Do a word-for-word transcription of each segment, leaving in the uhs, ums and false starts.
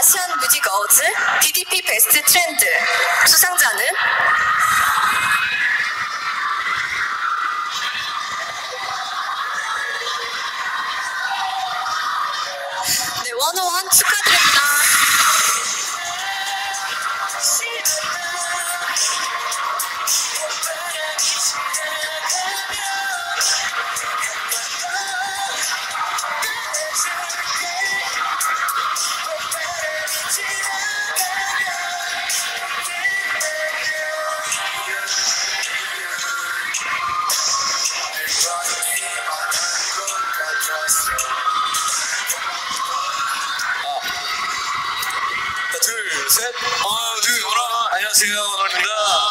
아시안 뮤직 어워즈 디디피 베스트 트렌드 수상자는 네, 원어원 축하드립니다. 둘, 셋. 어, 둘, 원어. 안녕하세요, 원어입니다.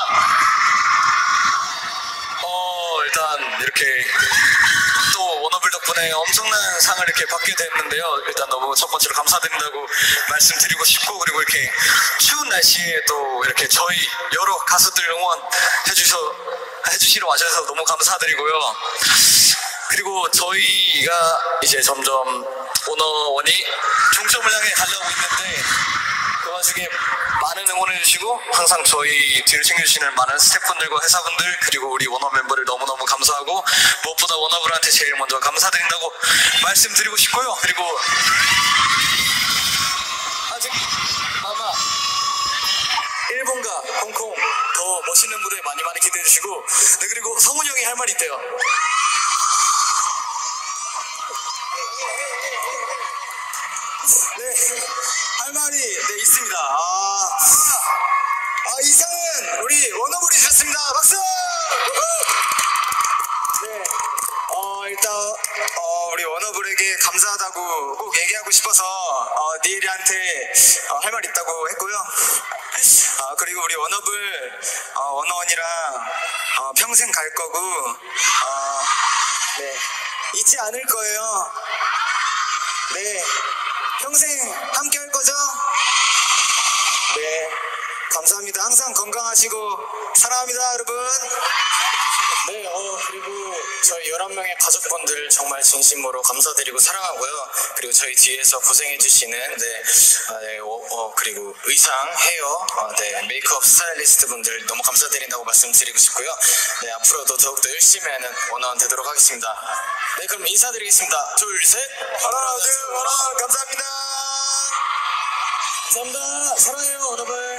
어, 일단 이렇게 또 원어블 덕분에 엄청난 상을 이렇게 받게 됐는데요. 일단 너무 첫 번째로 감사드린다고 말씀드리고 싶고, 그리고 이렇게 추운 날씨에 또 이렇게 저희 여러 가수들 응원해 주셔 해주시러 와주셔서 너무 감사드리고요. 그리고 저희가 이제 점점 원어원이 종점을 향해 가려고 있는데, 그 와중에 많은 응원을 해주시고 항상 저희 뒤를 챙겨주시는 많은 스태프분들과 회사분들, 그리고 우리 원어 멤버들 너무너무 감사하고, 무엇보다 원어블한테 제일 먼저 감사드린다고 말씀드리고 싶고요. 그리고 아직 아마 일본과 홍콩 더 멋있는 무대 많이 많이 기대해 주시고, 네, 그리고 성훈이 형이 할 말이 있대요. 네, 할 말이 네 있습니다. 아, 아 이상은 우리 원어블이 주셨습니다. 박수! 네, 어 일단 어 우리 원어블에게 감사하다고 꼭 얘기하고 싶어서 어, 니엘이한테 어, 할 말 있다고 했고요. 아 그리고 우리 원어블 어, 원어원이랑 어, 평생 갈 거고, 어, 네 잊지 않을 거예요. 네. 평생 함께 할 거죠? 네, 감사합니다. 항상 건강하시고 사랑합니다, 여러분. 네, 어, 그리고 저희 열한 명의 가족분들 정말 진심으로 감사드리고 사랑하고요. 그리고 저희 뒤에서 고생해주시는, 네, 아, 네 어, 어, 그리고 의상, 헤어, 어, 네, 메이크업 스타일리스트 분들 너무 감사드린다고 말씀드리고 싶고요. 네, 앞으로도 더욱더 열심히 하는 원어원 되도록 하겠습니다. 네, 그럼 인사드리겠습니다. 둘, 셋. 하나, 둘, 하나, 감사합니다. 감사합니다. 사랑해요, 여러분.